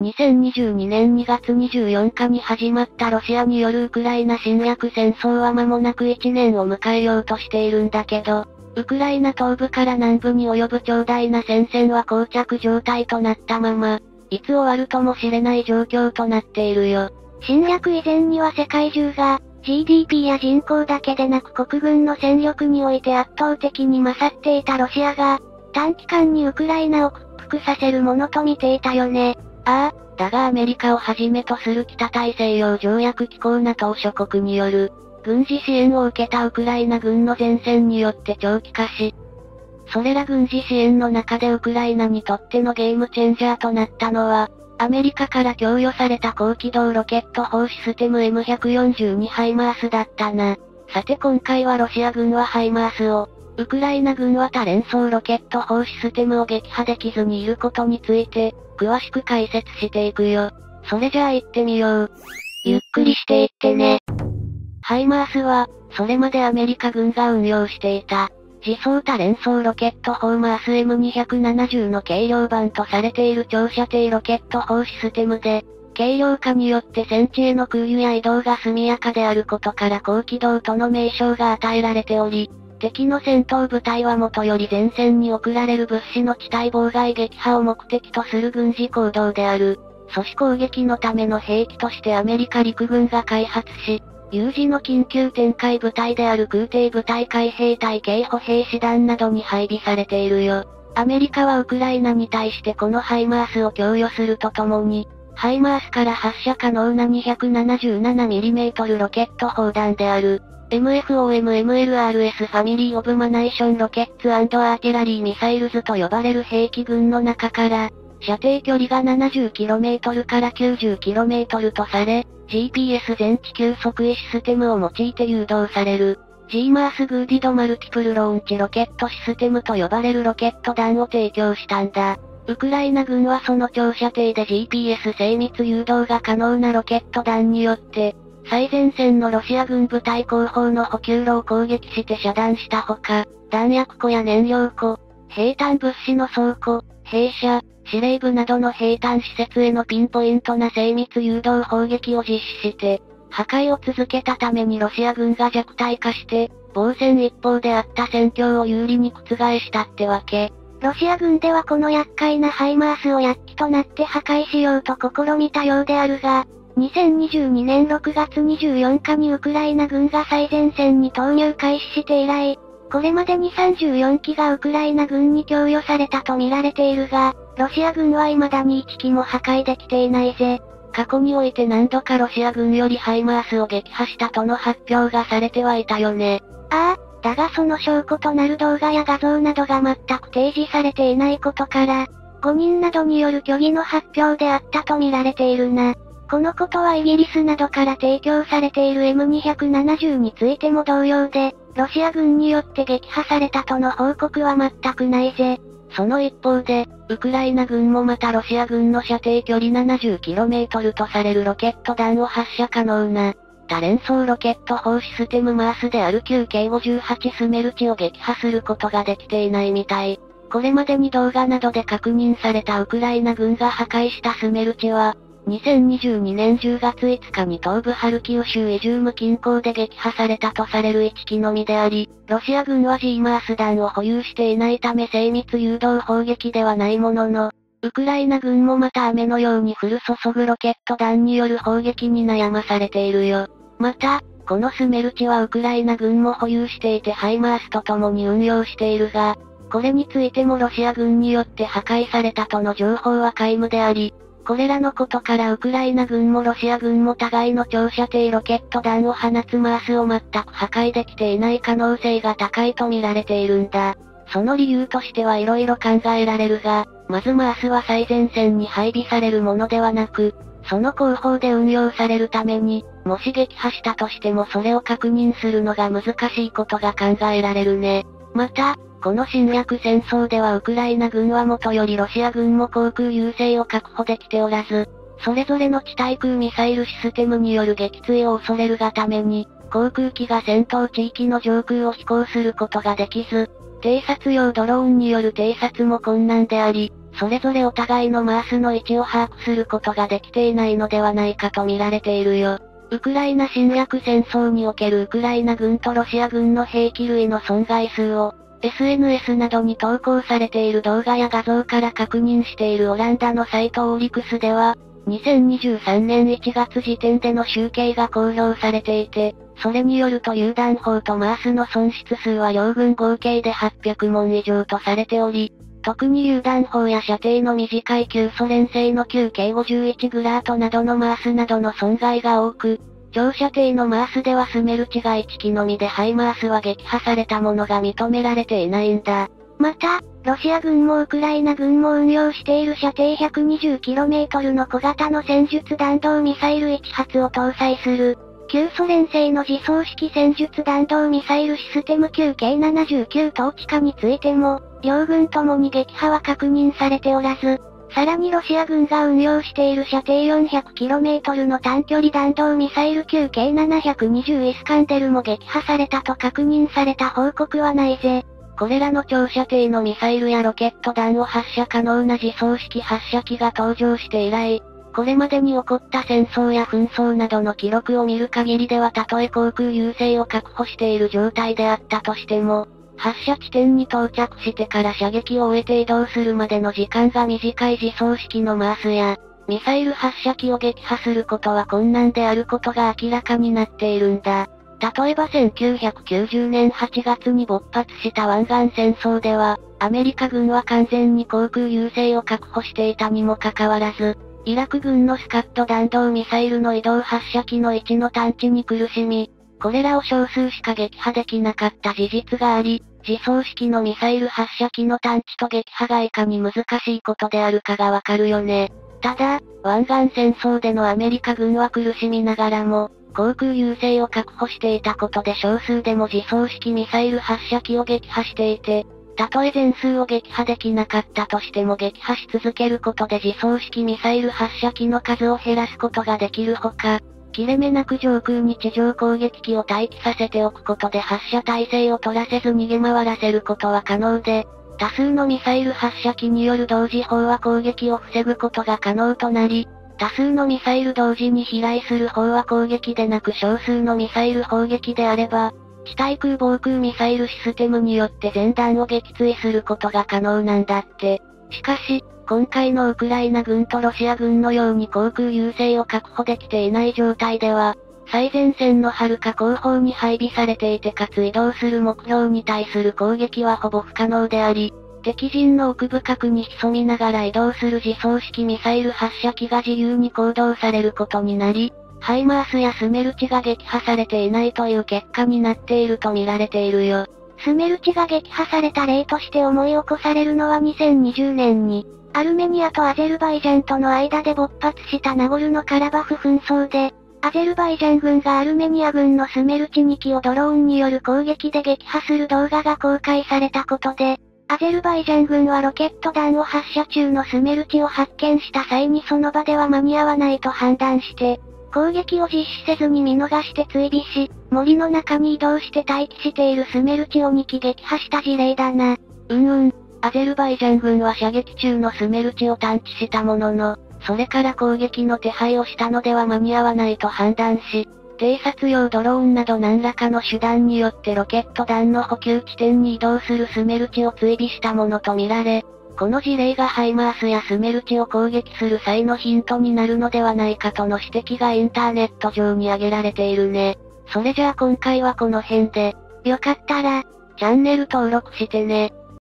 2022年2月24日に始まったロシアによるウクライナ侵略戦争は間もなく1年を迎えようとしているんだけど、ウクライナ東部から南部に及ぶ長大な戦線は膠着状態となったまま、いつ終わるともしれない状況となっているよ。 侵略以前には世界中が、GDP や人口だけでなく国軍の戦力において圧倒的に勝っていたロシアが、短期間にウクライナを屈服させるものと見ていたよね。 ああ、だがアメリカをはじめとする北大西洋条約機構NATO諸国による、軍事支援を受けたウクライナ軍の前線によって長期化し、それら軍事支援の中でウクライナにとってのゲームチェンジャーとなったのは、アメリカから供与された高機動ロケット砲システム M142 ハイマースだったな。さて今回はロシア軍はハイマースを、ウクライナ軍は多連装ロケット砲システムを撃破できずにいることについて、詳しく解説していくよ。それじゃあ行ってみよう。 ゆっくりしていってね。 ハイマースは、それまでアメリカ軍が運用していた、自走多連装ロケット砲マース M270 の軽量版とされている長射程ロケット砲システムで、軽量化によって戦地への空輸や移動が速やかであることから高機動との名称が与えられており、敵の戦闘部隊はもとより前線に送られる物資の地帯妨害撃破を目的とする軍事行動である。阻止攻撃のための兵器としてアメリカ陸軍が開発し、有事の緊急展開部隊である空挺部隊海兵隊軽歩兵師団などに配備されているよ。アメリカはウクライナに対してこのハイマースを供与するとともに、ハイマースから発射可能な 277mm ロケット砲弾である、MFOMMLRS ファミリーオブマナイションロケッツ&アーティラリーミサイルズと呼ばれる兵器群の中から、射程距離が 70km から 90km とされ、GPS 全地球測位システムを用いて誘導される、GMARS グーディドマルティプルローンチロケットシステムと呼ばれるロケット弾を提供したんだ。ウクライナ軍はその長射程で GPS 精密誘導が可能なロケット弾によって、最前線のロシア軍部隊後方の補給路を攻撃して遮断したほか、弾薬庫や燃料庫、兵站物資の倉庫、兵舎、司令部などの兵站施設へのピンポイントな精密誘導砲撃を実施して、破壊を続けたためにロシア軍が弱体化して、防戦一方であった戦況を有利に覆したってわけ。 ロシア軍ではこの厄介なハイマースを躍起となって破壊しようと試みたようであるが、2022年6月24日にウクライナ軍が最前線に投入開始して以来、これまでに34機がウクライナ軍に供与されたと見られているが、ロシア軍は未だに1機も破壊できていないぜ。 過去において何度かロシア軍よりハイマースを撃破したとの発表がされてはいたよね。 ああ、だがその証拠となる動画や画像などが全く提示されていないことから、誤認などによる虚偽の発表であったと見られているな。このことはイギリスなどから提供されている M270 についても同様で、ロシア軍によって撃破されたとの報告は全くないぜ。 その一方で、ウクライナ軍もまたロシア軍の射程距離 70km とされるロケット弾を発射可能な、多連装ロケット砲システムマースである 9K58 スメルチを撃破することができていないみたい。これまでに動画などで確認されたウクライナ軍が破壊したスメルチは、2022年10月5日に東部ハルキウ州イジューム近郊で撃破されたとされる1機のみであり、ロシア軍は GMARS 弾を保有していないため精密誘導砲撃ではないものの、ウクライナ軍もまた雨のように降る注ぐロケット弾による砲撃に悩まされているよ。また、このスメルチはウクライナ軍も保有していてハイマースと共に運用しているが、これについてもロシア軍によって破壊されたとの情報は皆無であり、これらのことからウクライナ軍もロシア軍も互いの長射程ロケット弾を放つマースを全く破壊できていない可能性が高いと見られているんだ。その理由としては色々考えられるが、まずマースは最前線に配備されるものではなく、その後方で運用されるために、もし撃破したとしてもそれを確認するのが難しいことが考えられるね。また、この侵略戦争ではウクライナ軍はもとよりロシア軍も航空優勢を確保できておらず、それぞれの地対空ミサイルシステムによる撃墜を恐れるがために、航空機が戦闘地域の上空を飛行することができず、偵察用ドローンによる偵察も困難であり、 それぞれお互いのマースの位置を把握することができていないのではないかと見られているよ。ウクライナ侵略戦争におけるウクライナ軍とロシア軍の兵器類の損害数を、SNS などに投稿されている動画や画像から確認しているオランダのサイトオーリクスでは、2023年1月時点での集計が公表されていて、それによると榴弾砲とマースの損失数は両軍合計で800門以上とされており、特に榴弾砲や射程の短い旧ソ連製の旧 K51 グラートなどのマースなどの損害が多く、長射程のマースではスメルチが1機のみでハイマースは撃破されたものが認められていないんだ。 また、ロシア軍もウクライナ軍も運用している射程 120km の小型の戦術弾道ミサイル1発を搭載する、旧ソ連製の自走式戦術弾道ミサイルシステム 9K79 統治下についても、両軍ともに撃破は確認されておらず、さらにロシア軍が運用している射程 400km の短距離弾道ミサイル 9K720 イスカンデルも撃破されたと確認された報告はないぜ。 これらの長射程のミサイルやロケット弾を発射可能な自走式発射機が登場して以来、これまでに起こった戦争や紛争などの記録を見る限りではたとえ航空優勢を確保している状態であったとしても、発射地点に到着してから射撃を終えて移動するまでの時間が短い自走式のマースや、ミサイル発射機を撃破することは困難であることが明らかになっているんだ。例えば1990年8月に勃発した湾岸戦争では、アメリカ軍は完全に航空優勢を確保していたにもかかわらず、イラク軍のスカッド弾道ミサイルの移動発射機の位置の探知に苦しみ、これらを少数しか撃破できなかった事実があり、自走式のミサイル発射機の探知と撃破がいかに難しいことであるかがわかるよね。ただ、湾岸戦争でのアメリカ軍は苦しみながらも、航空優勢を確保していたことで少数でも自走式ミサイル発射機を撃破していて、たとえ全数を撃破できなかったとしても撃破し続けることで自走式ミサイル発射機の数を減らすことができるほか、切れ目なく上空に地上攻撃機を待機させておくことで発射体制を取らせず逃げ回らせることは可能で、多数のミサイル発射機による同時砲は攻撃を防ぐことが可能となり、多数のミサイル同時に飛来する砲は攻撃でなく少数のミサイル砲撃であれば、地対空防空ミサイルシステムによって全弾を撃墜することが可能なんだって。しかし、今回のウクライナ軍とロシア軍のように航空優勢を確保できていない状態では、最前線の遥か後方に配備されていてかつ移動する目標に対する攻撃はほぼ不可能であり、敵陣の奥深くに潜みながら移動する自走式ミサイル発射機が自由に行動されることになり、ハイマースやスメルチが撃破されていないという結果になっていると見られているよ。 スメルチが撃破された例として思い起こされるのは2020年に、アルメニアとアゼルバイジャンとの間で勃発したナゴルノカラバフ紛争で、アゼルバイジャン軍がアルメニア軍のスメルチ2機をドローンによる攻撃で撃破する動画が公開されたことで、アゼルバイジャン軍はロケット弾を発射中のスメルチを発見した際にその場では間に合わないと判断して、攻撃を実施せずに見逃して追尾し、森の中に移動して待機しているスメルチを2機撃破した事例だな。 アゼルバイジャン軍は射撃中のスメルチを探知したものの、それから攻撃の手配をしたのでは間に合わないと判断し、偵察用ドローンなど何らかの手段によってロケット弾の補給地点に移動するスメルチを追尾したものとみられ、この事例がハイマースやスメルチを攻撃する際のヒントになるのではないかとの指摘がインターネット上に挙げられているね。それじゃあ今回はこの辺で、 よかったら、 チャンネル登録してね。